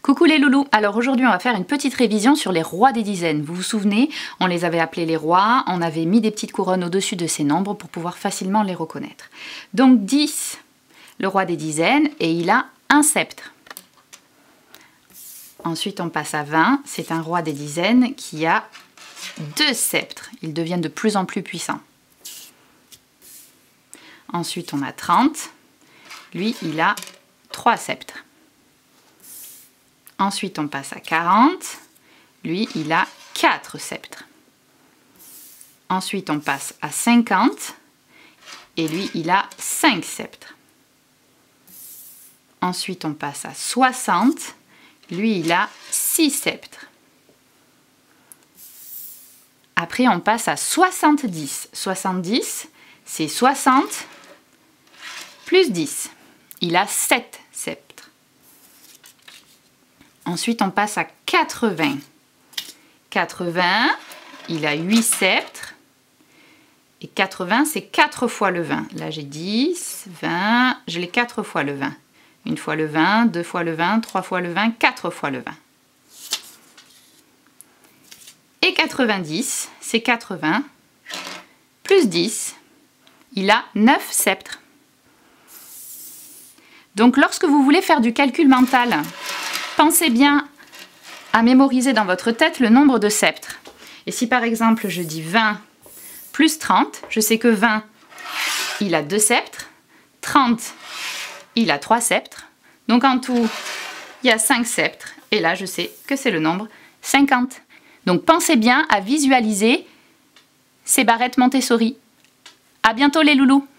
Coucou les loulous, alors aujourd'hui on va faire une petite révision sur les rois des dizaines. Vous vous souvenez, on les avait appelés les rois, on avait mis des petites couronnes au-dessus de ces nombres pour pouvoir facilement les reconnaître. Donc 10, le roi des dizaines, et il a un sceptre. Ensuite on passe à 20, c'est un roi des dizaines qui a 2 sceptres. Ils deviennent de plus en plus puissants. Ensuite on a 30, lui il a 3 sceptres. Ensuite, on passe à 40. Lui, il a 4 sceptres. Ensuite, on passe à 50. Et lui, il a 5 sceptres. Ensuite, on passe à 60. Lui, il a 6 sceptres. Après, on passe à 70. 70, c'est 60 plus 10. Il a 7 sceptres. Ensuite, on passe à 80. 80, il a 8 sceptres. Et 80, c'est 4 fois le 20. Là, j'ai 10, 20, je l'ai 4 fois le 20. Une fois le 20, 2 fois le 20, 3 fois le 20, 4 fois le 20. Et 90, c'est 80 plus 10. Il a 9 sceptres. Donc, lorsque vous voulez faire du calcul mental, pensez bien à mémoriser dans votre tête le nombre de sceptres. Et si par exemple je dis 20 plus 30, je sais que 20, il a 2 sceptres, 30, il a 3 sceptres. Donc en tout, il y a 5 sceptres. Et là, je sais que c'est le nombre 50. Donc pensez bien à visualiser ces barrettes Montessori. À bientôt les loulous!